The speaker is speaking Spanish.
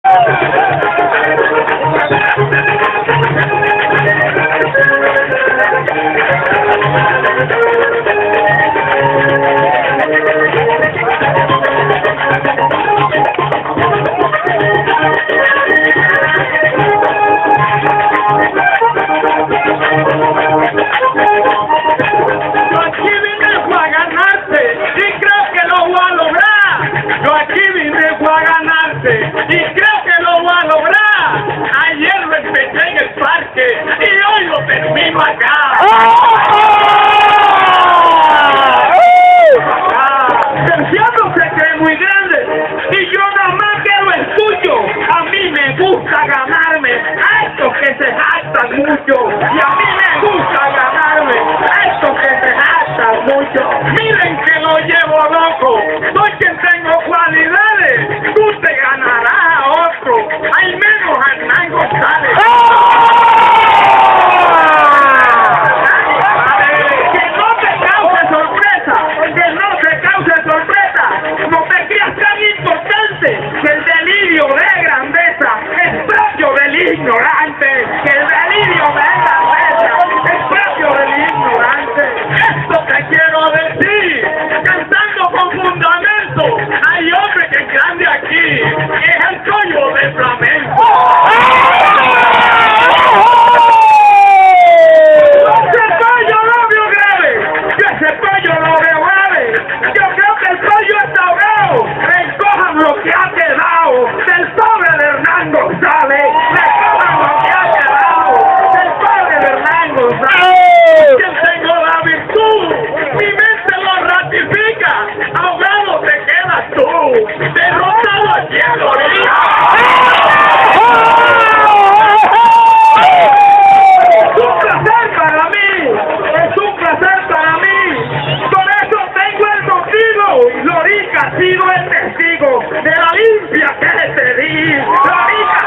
Y creo que lo voy a lograr. Ayer lo empecé en el parque y hoy lo termino acá. El diablo se cree muy grande y yo nada más quiero el tuyo. A mí me gusta ganarme a estos que se jactan mucho. Y a mí me gusta ganarme a estos que se jactan mucho. Miren que lo llevo loco. Soy quien tengo cualidades. Tú te ganarás a otro. Al menos a Hernán González. Que no te cause sorpresa. Que no te cause sorpresa. No te creas tan importante que el delirio de grandeza es propio del ignorante. Que el delirio de grandeza es propio del ignorante. Esto te quiero decir, cantando con fundamento. Hay hombre que es grande aquí, es el collo de flamenco. Ese pollo lo veo grave, ese pollo lo veo grave. Yo creo que el pollo está ahogado. Recojan lo que ha quedado del pobre de Hernán González. Recojan lo que ha quedado del pobre de Hernán González. Yo tengo la virtud, mi mente lo ratifica. Ahogado te quedas tú, derrotado aquí en la orilla. Es un placer para mí, es un placer para mí. Por eso tengo el motivo. Lorica ha sido el testigo de la limpia que te di. Lorica